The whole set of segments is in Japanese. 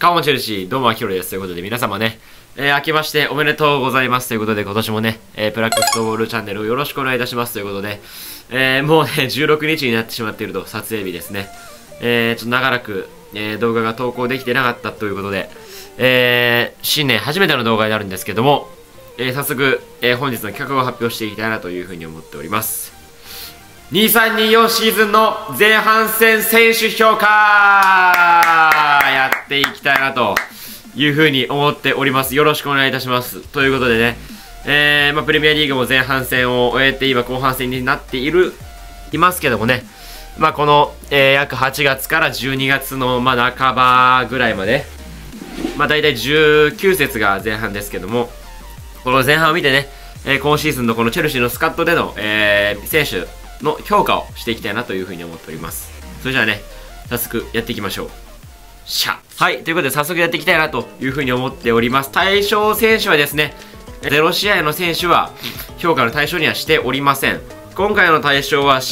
カモンチェルシー、どうもアキロです。ということで、皆様ね、明けましておめでとうございます。ということで、今年もね、プラックフットボールチャンネルをよろしくお願いいたします。ということで、もうね、16日になってしまっていると、撮影日ですね。ちょっと長らく、動画が投稿できてなかったということで、新年初めての動画になるんですけども、早速、本日の企画を発表していきたいなというふうに思っております。2324シーズンの前半戦選手評価やっていきたいなというふうに思っております。よろしくお願いいたします。ということでね、プレミアリーグも前半戦を終えて今後半戦になっていますけどもね、この、約8月から12月の半ばぐらいまで、大体19節が前半ですけども、この前半を見てね、今シーズンのこのチェルシーのスカットでの、選手の評価をしていきたいなというふうに思っております。それじゃあね、早速やっていきましょう。はい、ということで早速やっていきたいなというふうに思っております。対象選手はですね、0試合の選手は評価の対象にはしておりません。今回の対象は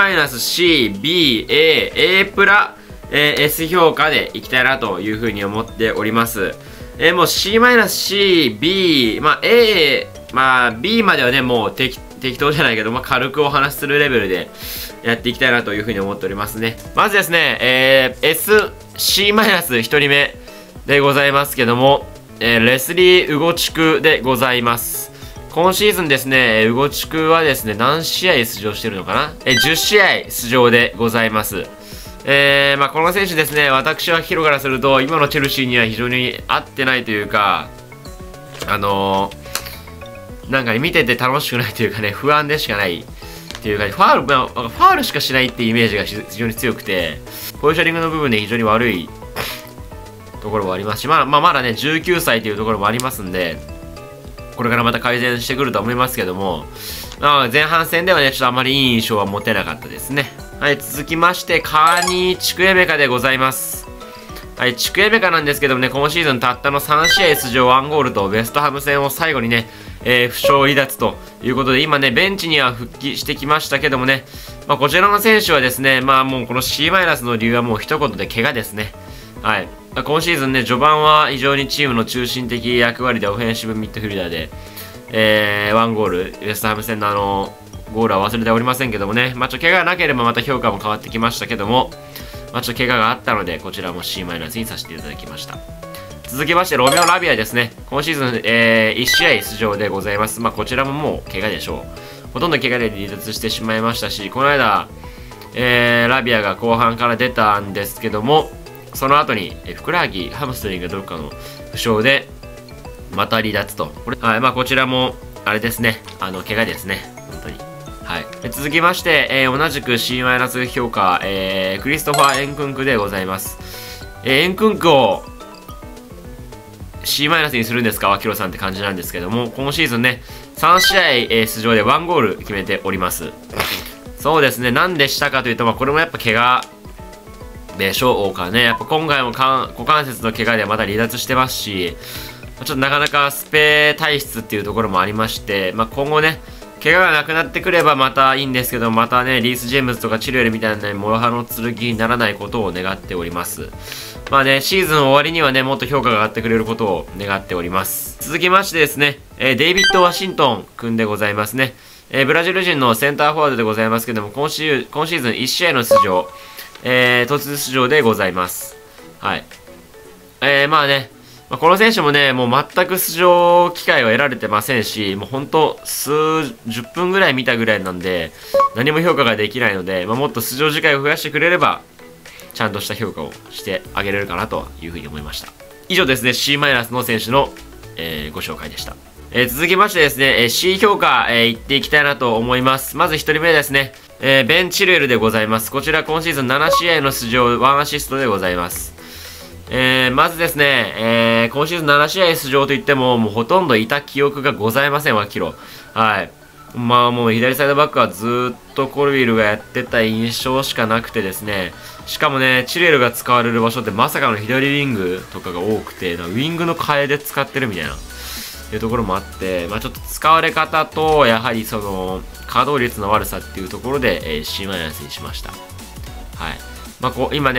C-、C、B、A、A プラ、S 評価でいきたいなというふうに思っております。もう C-、C、B、A、B まではね、もう適当じゃないけど、軽くお話しするレベルでやっていきたいなというふうに思っておりますね。まずですね、C-1 人目でございますけども、レスリー・ウゴチクでございます。今シーズンですね、ウゴチクはですね、何試合出場してるのかな？10試合出場でございます。この選手ですね、私はヒロからすると、今のチェルシーには非常に合ってないというか、なんかね、見てて楽しくないというかね、不安でしかないっていうか、ファールしかしないっていうイメージが非常に強くて、ポジショニングの部分で非常に悪いところもありますし、まだね、19歳というところもありますんで、これからまた改善してくると思いますけども、前半戦ではね、ちょっとあまりいい印象は持てなかったですね。はい、続きまして、カーニー・チクエメカでございます。はい、チクエメカなんですけどもね、今シーズンたったの3試合出場1ゴールと、ウェストハム戦を最後にね、負傷離脱ということで、今ね、ベンチには復帰してきましたけどもね、こちらの選手はですね、もうこの C- の理由はもう一言で怪我ですね。はい。今シーズンね、序盤は非常にチームの中心的役割でオフェンシブミッドフィルダーで、1ゴール、ウェストハム戦のゴールは忘れておりませんけどもね、怪我がなければまた評価も変わってきましたけども、ちょっと怪我があったので、こちらも C- にさせていただきました。続きまして、ロメオ・ラビアですね。今シーズン、1試合出場でございます。こちらももう怪我でしょう。ほとんど怪我で離脱してしまいましたし、この間、ラビアが後半から出たんですけども、その後に、ふくらはぎ、ハムストリングどっかの負傷で、また離脱と。こちらも、あれですね。怪我ですね。本当に。はい。続きまして、同じく C- 評価、クリストファー・エンクンクでございます。エンクンクを、C- にするんですか、脇ロさんって感じなんですけども、今シーズンね、3試合、出場で1ゴール決めております。そうですね、なんでしたかというと、これもやっぱ怪我でしょうかね。やっぱ今回も股関節の怪我でまた離脱してますし、ちょっとなかなかスペ体質っていうところもありまして、今後ね、怪我がなくなってくればまたいいんですけど、またね、リース・ジェームズとかチルエルみたいなね、諸刃の剣にならないことを願っております。シーズン終わりにはね、もっと評価が上がってくれることを願っております。続きましてですね、デイビッド・ワシントン君でございますね。ブラジル人のセンターフォワードでございますけども、今シーズン1試合の出場、突出出場でございます。はい。この選手もね、もう全く出場機会は得られてませんし、もうほんと10分ぐらい見たぐらいなんで、何も評価ができないので、もっと出場時間を増やしてくれれば、ちゃんとした評価をしてあげれるかなというふうに思いました。以上ですね、C- の選手の、ご紹介でした。続きましてですね、C 評価、いっていきたいなと思います。まず1人目ですね、ベン・チルエルでございます。こちら今シーズン7試合の出場、1アシストでございます。まずですね、今シーズン7試合出場といっても、もうほとんどいた記憶がございません、脇ロ。はい。もう左サイドバックはずっとコルビルがやってた印象しかなくてですね、しかもね、チルエルが使われる場所ってまさかの左ウィングとかが多くて、ウィングの替えで使ってるみたいな、いうところもあって、ちょっと使われ方と、やはりその、稼働率の悪さっていうところで、C- にしました。はい。今ね、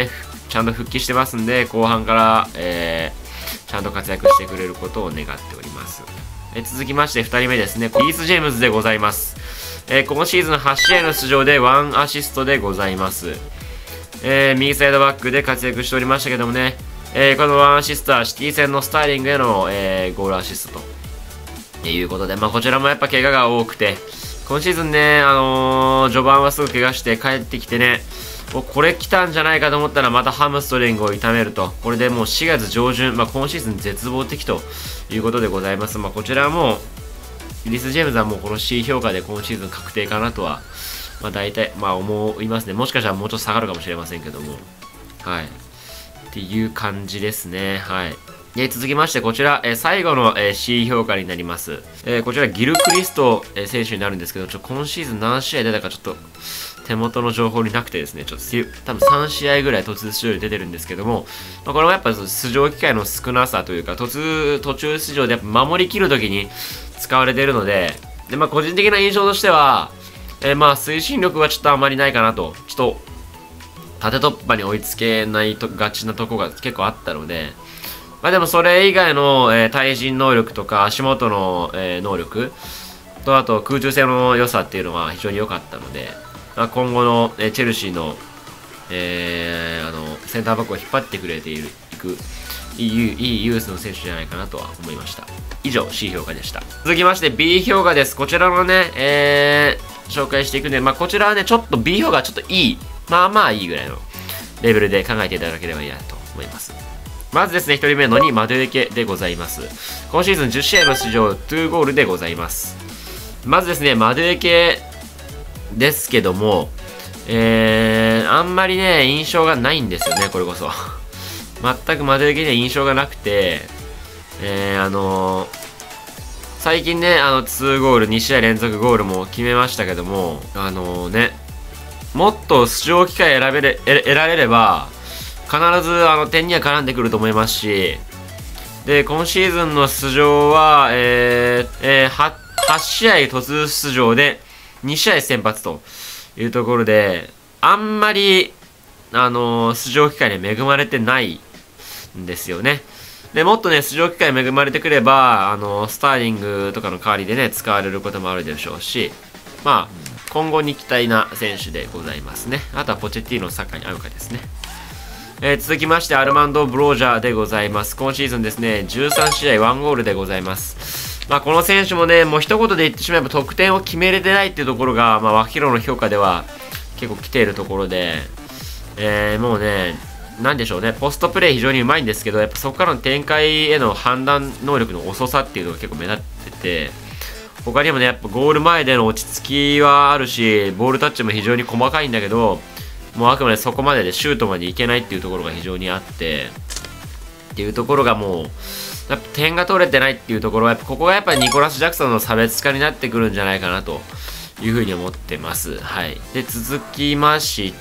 ちゃんと復帰してますんで、後半から、ちゃんと活躍してくれることを願っております。続きまして2人目ですね、リース・ジェームズでございます。今シーズン8試合の出場で1アシストでございます。右サイドバックで活躍しておりましたけどもね、この1アシストはシティ戦のスターリングへの、ゴールアシストということで、こちらもやっぱ怪我が多くて、今シーズンね、序盤はすぐ怪我して帰ってきてね、これ来たんじゃないかと思ったらまたハムストリングを痛めると、これでもう4月上旬、今シーズン絶望的ということでございます。こちらはもう、リス・ジェームズはもうこの C 評価で今シーズン確定かなとは、大体、思いますね。もしかしたらもうちょっと下がるかもしれませんけども。はい。っていう感じですね。はい。続きまして、こちら、最後の、C 評価になります。こちら、ギル・クリスト、選手になるんですけど、今シーズン何試合出たかちょっと、手元の情報になくてですね、多分3試合ぐらい途中出場で出てるんですけども、これもやっぱ出場機会の少なさというか、途中出場でやっぱ守りきるときに使われているので、個人的な印象としては、推進力はちょっとあまりないかなと、ちょっと、縦突破に追いつけないがちなとこが結構あったので、でもそれ以外の、対人能力とか足元の、能力と、あと空中戦の良さっていうのは非常に良かったので、今後の、チェルシーの、センターバックを引っ張ってくれていくいいユースの選手じゃないかなとは思いました。以上 C 評価でした。続きまして B 評価です。こちらのね、紹介していくんで、こちらはねちょっと B 評価ちょっといい、いいぐらいのレベルで考えていただければいいなと思います。まずですね、1人目のにマドゥエケでございます。今シーズン10試合の出場、2ゴールでございます。まずですね、マドゥエケですけども、あんまりね、印象がないんですよね、これこそ。全くマドゥエケには印象がなくて、最近ね、2ゴール、2試合連続ゴールも決めましたけども、もっと出場機会得られれば、必ず点には絡んでくると思いますし、で、今シーズンの出場は、8試合突出場で2試合先発というところで、あんまり、出場機会に恵まれてないんですよね。で、もっとね、出場機会恵まれてくれば、スターリングとかの代わりでね、使われることもあるでしょうし、今後に期待な選手でございますね。あとはポチェッティーノのサッカーに合うかですね。続きまして、アルマンド・ブロージャーでございます。今シーズンですね、13試合1ゴールでございます。この選手もね、もう一言で言ってしまえば得点を決めれてないっていうところが、脇ロの評価では結構来ているところで、もうね、なんでしょうね、ポストプレー非常にうまいんですけど、やっぱそこからの展開への判断能力の遅さっていうのが結構目立ってて、他にもね、やっぱゴール前での落ち着きはあるし、ボールタッチも非常に細かいんだけど、もうあくまでそこまででシュートまでいけないっていうところが非常にあって、っていうところがもう、やっぱ点が取れてないっていうところは、ここがやっぱりニコラス・ジャクソンの差別化になってくるんじゃないかなというふうに思ってます。はい。で、続きまして、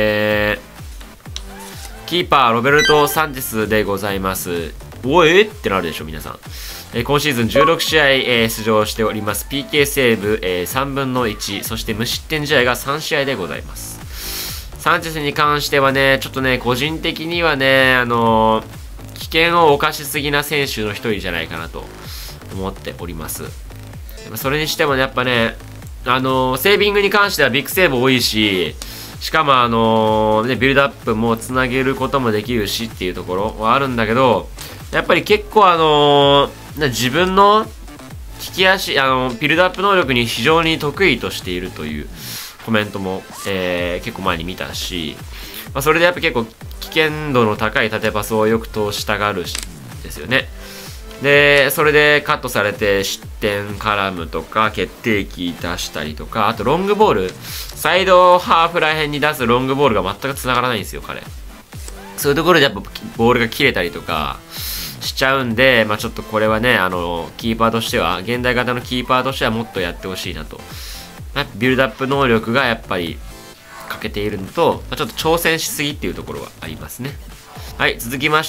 キーパー、ロベルト・サンチェスでございます。ってなるでしょ、皆さん。今シーズン16試合、出場しております。PK セーブ、3分の1、そして無失点試合が3試合でございます。サンチェスに関してはね、ちょっとね、個人的にはね、危険を冒しすぎな選手の一人じゃないかなと思っております。それにしてもね、やっぱね、セービングに関してはビッグセーブ多いし、しかもビルドアップもつなげることもできるしっていうところはあるんだけど、やっぱり結構自分の利き足、ビルドアップ能力に非常に得意としているというコメントも、結構前に見たし、それでやっぱ結構危険度の高い縦パスをよく通したがるんですよね。で、それでカットされて失点絡むとか、決定機出したりとか、あとロングボール、サイドハーフら辺に出すロングボールが全く繋がらないんですよ、彼。そういうところでやっぱボールが切れたりとかしちゃうんで、ちょっとこれはね、キーパーとしては、現代型のキーパーとしてはもっとやってほしいなと。ビルドアップ能力がやっぱり欠けているのと、ちょっと挑戦しすぎっていうところはありますね。はい、続きまして、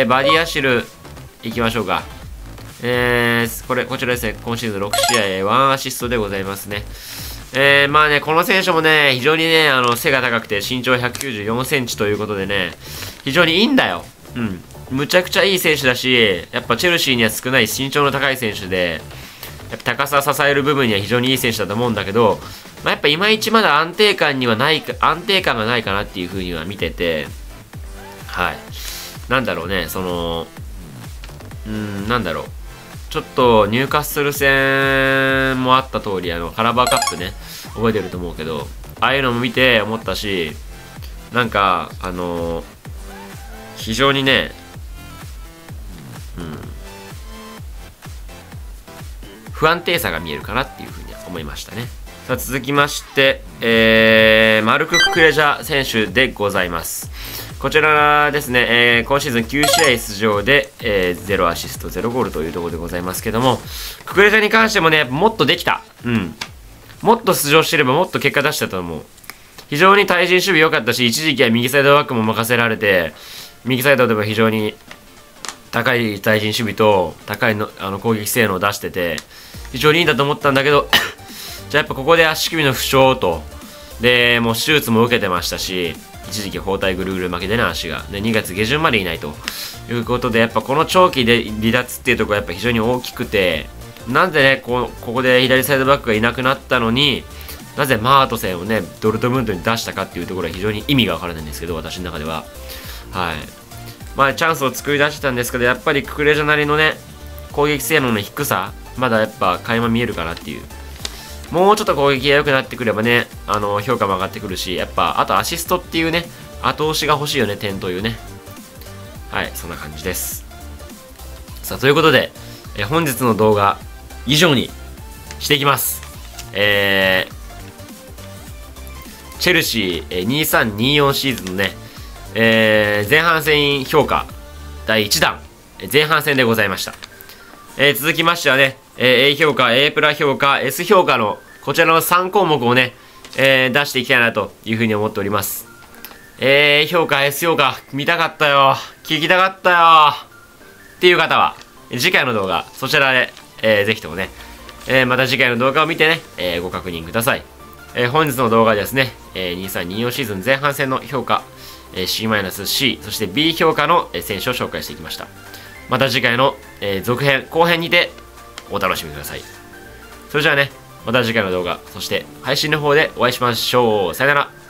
バディアシル、いきましょうか。こちらですね、今シーズン6試合、1アシストでございますね。 まあね、この選手もね、非常にね、背が高くて身長194センチということでね、非常にいいんだよ。うん。むちゃくちゃいい選手だし、やっぱチェルシーには少ない身長の高い選手で、やっぱ高さ支える部分には非常にいい選手だと思うんだけど、まあ、やっぱいまいちまだ安定感がないかなっていう風には見てて、はい。なんだろうね、なんだろう。ちょっとニューカッスル戦もあった通り、カラバーカップね、覚えてると思うけど、ああいうのも見て思ったし、なんか、非常にね、不安定さが見えるかなっていうふうに思いましたね。さあ続きまして、マルク・ククレジャ選手でございます。こちらですね、今シーズン9試合出場で、0アシスト0ゴールというところでございますけども、ククレジャに関してもね、もっとできた。もっと出場してればもっと結果出したと思う。非常に対人守備良かったし、一時期は右サイドバックも任せられて、右サイドでも非常に高い対人守備と高い攻撃性能を出してて、非常にいいんだと思ったんだけど、じゃあやっぱここで足首の負傷と、で、もう手術も受けてましたし、一時期包帯ぐるぐる負けでね、足が。で、2月下旬までいないということで、やっぱこの長期で離脱っていうところがやっぱ非常に大きくて、なんでね、ここで左サイドバックがいなくなったのに、なぜマートセンをね、ドルトムントに出したかっていうところは非常に意味がわからないんですけど、私の中では。はい。まあ、チャンスを作り出してたんですけど、やっぱりククレジャなりのね、攻撃性能の低さ、まだやっぱ垣間見えるかなっていう。もうちょっと攻撃が良くなってくればね、評価も上がってくるし、やっぱ、あとアシストっていうね、後押しが欲しいよね、点というね。はい、そんな感じです。さあ、ということで、本日の動画、以上にしていきます。チェルシー、2324シーズンのね、前半戦評価第1弾、前半戦でございました。続きましてはね、A 評価、A プラ評価、S 評価のこちらの3項目をね、出していきたいなというふうに思っております。A 評価、S 評価、見たかったよ、聞きたかったよっていう方は、次回の動画、そちらで、ぜひともね、また次回の動画を見てね、ご確認ください。本日の動画ですね、2324シーズン前半戦の評価、C-C、そして B 評価の選手を紹介していきました。また次回の、続編、後編にてお楽しみください。それじゃあね、また次回の動画、そして配信の方でお会いしましょう。さよなら。